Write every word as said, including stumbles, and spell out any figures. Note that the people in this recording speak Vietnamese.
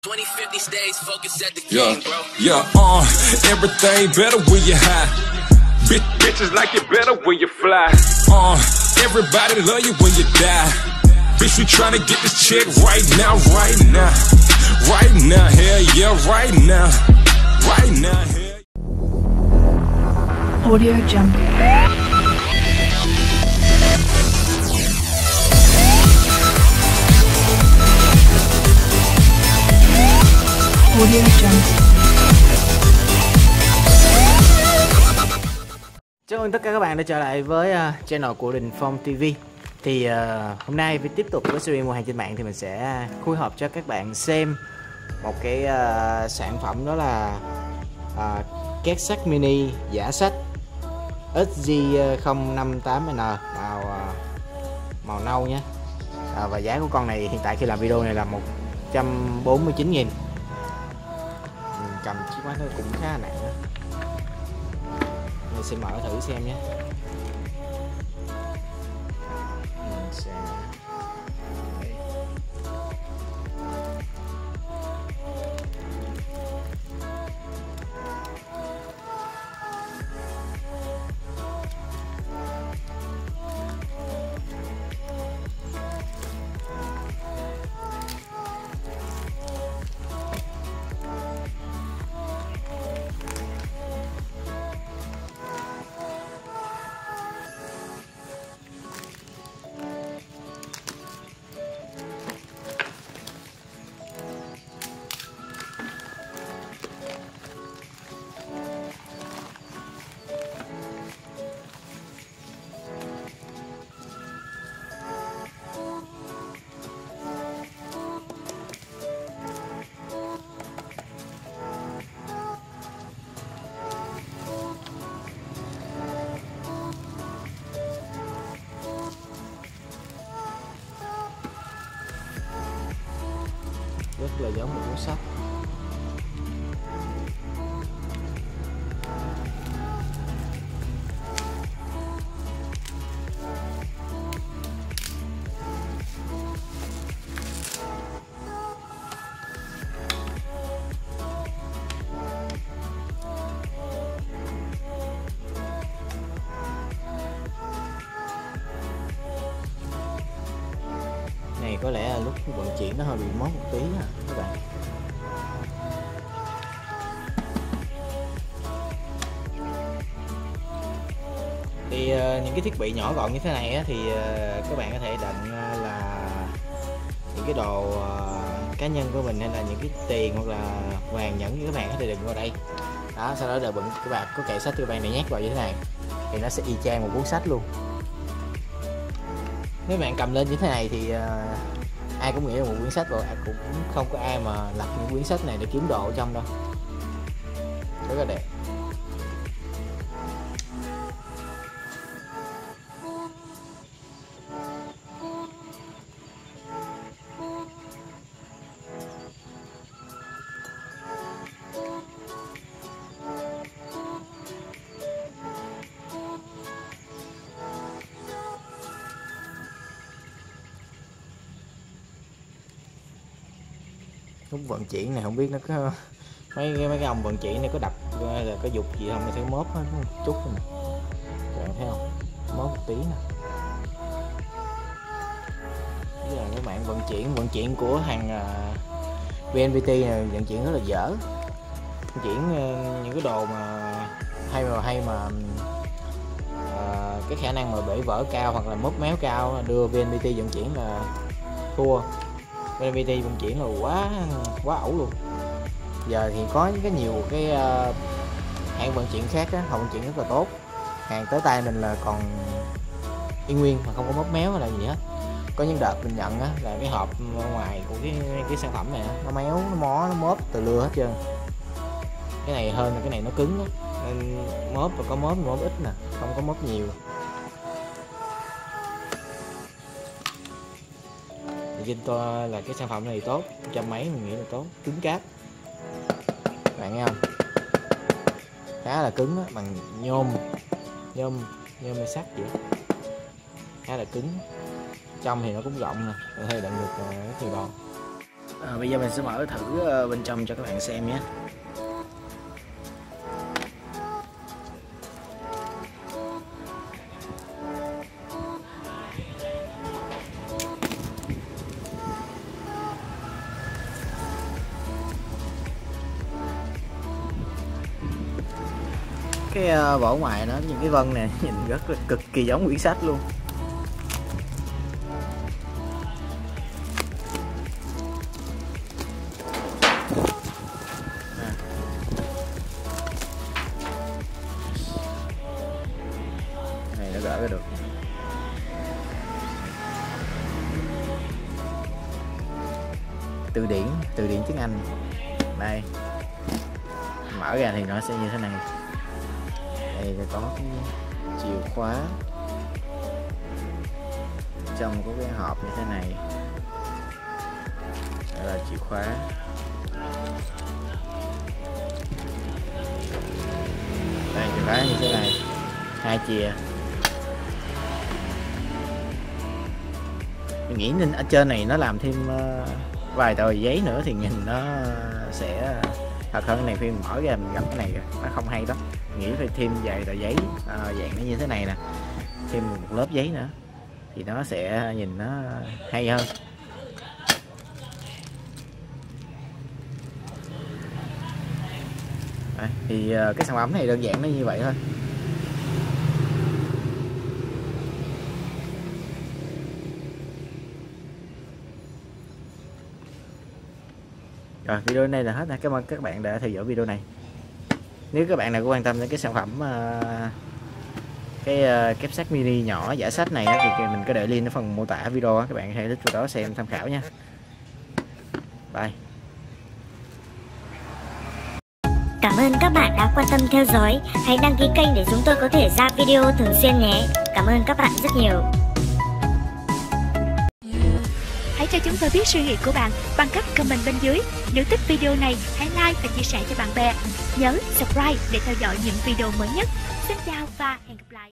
twenty fifty stays focused at the Yeah, game, bro. yeah, uh, everything better when you high. Bitch, bitches like it better when you fly. Uh, everybody love you when you die. Bitch, we tryna get this check right now, right now. Right now, hell yeah, right now. Right now, hell. Audio Jungle. Audio Jungle. Chào mừng tất cả các bạn đã trở lại với uh, channel của Đình Phong ti vi. Thì uh, hôm nay với tiếp tục với series mua hàng trên mạng thì mình sẽ khui hộp cho các bạn xem một cái uh, sản phẩm, đó là uh, két sắt mini giả sách ích giê không năm tám N màu uh, màu nâu nhé. Uh, và giá của con này hiện tại khi làm video này là một trăm bốn mươi chín nghìn. Cầm chiếc máy nó cũng khá là nặng đó. Mình sẽ mở thử xem nhé. Mình sẽ rất là giống một cuốn sách. Này có lẽ là lúc vận chuyển nó hơi bị móc một tí à các bạn. Thì uh, những cái thiết bị nhỏ gọn như thế này á, thì uh, các bạn có thể đựng uh, là những cái đồ uh, cá nhân của mình, hay là những cái tiền hoặc là vàng nhẫn, như các bạn có thể đựng vào đây. Đó, sau đó đợi bận các bạn có kệ sách các bạn để nhét vào như thế này thì nó sẽ y chang một cuốn sách luôn. Nếu bạn cầm lên như thế này thì uh, ai cũng nghĩ là một quyển sách rồi, cũng không có ai mà lật những quyển sách này để kiếm đồ ở trong đâu. Rất là đẹp. Lúc vận chuyển này không biết nó có mấy cái mấy cái ông vận chuyển này có đập là có dục gì không, thì thấy móp hết một chút thôi nè, các bạn thấy không, móp một tí nè. Đây là các bạn vận chuyển vận chuyển của hàng uh, vê en pê tê này, vận chuyển rất là dở. Vận chuyển uh, những cái đồ mà hay mà hay mà uh, cái khả năng mà bể vỡ cao hoặc là móc méo cao, đưa vê en pê tê vận chuyển là thua. vê en pê tê vận chuyển là quá quá ẩu luôn. Giờ thì có cái nhiều cái uh, hãng vận chuyển khác á, họ vận chuyển rất là tốt, hàng tới tay mình là còn y nguyên mà không có móc méo hay là gì hết. Có những đợt mình nhận á là cái hộp ở ngoài của cái cái sản phẩm này nó méo, nó mó, nó móp từ lưa hết trơn. Cái này hơn là cái này nó cứng á, nên móp và có móp móp ít nè, không có móp nhiều. Trên tôi là cái sản phẩm này tốt, trăm mấy mình nghĩ là tốt, cứng cáp. Bạn nghe không? Khá là cứng á, bằng nhôm, nhôm, nhôm hay sắt vậy. Khá là cứng. Trong thì nó cũng rộng nè, có thể đựng được rất nhiều đồ. À, bây giờ mình sẽ mở thử uh, bên trong cho các bạn xem nhé. Cái uh, vỏ ngoài nó những cái vân này nhìn rất là cực kỳ giống quyển sách luôn. À. Này nó gỡ ra được. Từ điển, từ điển tiếng Anh. Đây. Mở ra thì nó sẽ như thế này. Đây là có cái chìa khóa, trong có cái hộp như thế này. Đây là chìa khóa. Đây chìa khóa như thế này, hai chìa. Mình nghĩ nên ở trên này nó làm thêm uh, vài tờ giấy nữa thì nhìn nó sẽ thật hơn. Này khi mình mở ra mình gặp cái này nó không hay lắm. Nghĩ phải thêm vài tờ giấy à, dạng nó như thế này nè, thêm một lớp giấy nữa thì nó sẽ nhìn nó hay hơn. À, thì cái sản phẩm này đơn giản nó như vậy thôi. Rồi video này là hết. Cảm ơn các bạn đã theo dõi video này. Nếu các bạn nào có quan tâm đến cái sản phẩm uh, cái uh, kép sách mini nhỏ giả sách này á, thì mình có để link ở phần mô tả video á, các bạn hãy click vào đó xem tham khảo nha. Bye. Cảm ơn các bạn đã quan tâm theo dõi. Hãy đăng ký kênh để chúng tôi có thể ra video thường xuyên nhé. Cảm ơn các bạn rất nhiều. Hãy cho chúng tôi biết suy nghĩ của bạn bằng cách comment bên dưới. Nếu thích video này, hãy like và chia sẻ cho bạn bè. Nhớ subscribe để theo dõi những video mới nhất. Xin chào và hẹn gặp lại.